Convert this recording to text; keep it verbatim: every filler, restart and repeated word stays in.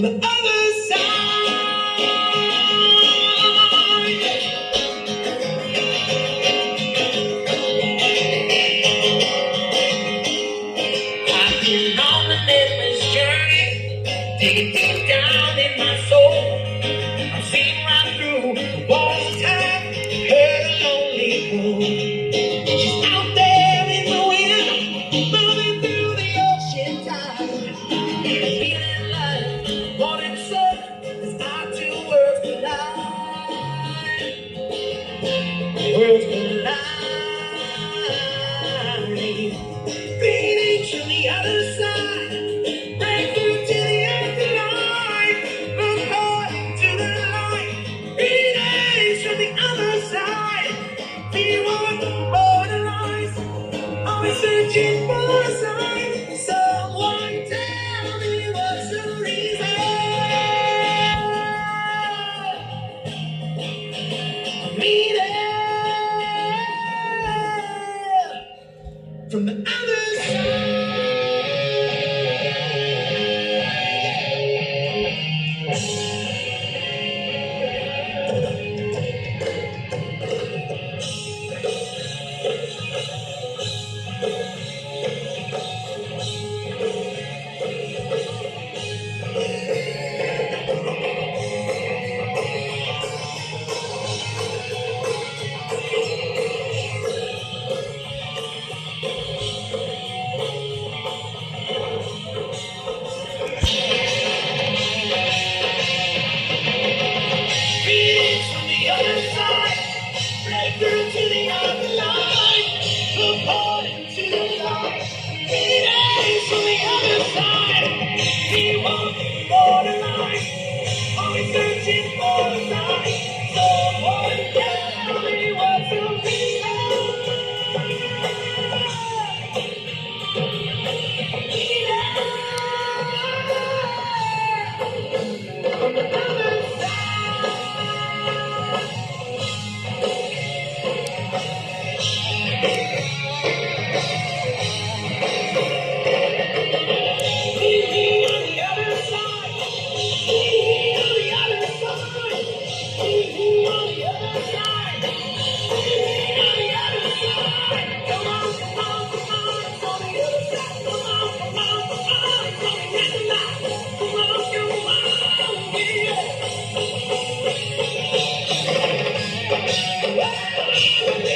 from the other side. I've been on an endless journey, digging deep down in my soul. I've seen right through the walls of time, heard a lonely road. She's out there in the wind, moving through the ocean tide, feeling like morning sun as our two worlds collide. Worlds collide, reading from the other side, break through to the afterlife, look forward to the light, reading from the other side, we want the borderlines, always searching for a sign. Someone tell me what's the reason. Reading from the other side. Reading from the other side, break through to the other line, according to the light. Reading from the other side, we want the borderline, always searching for a sign. Someone tell me what's the reason. Reading from the other side.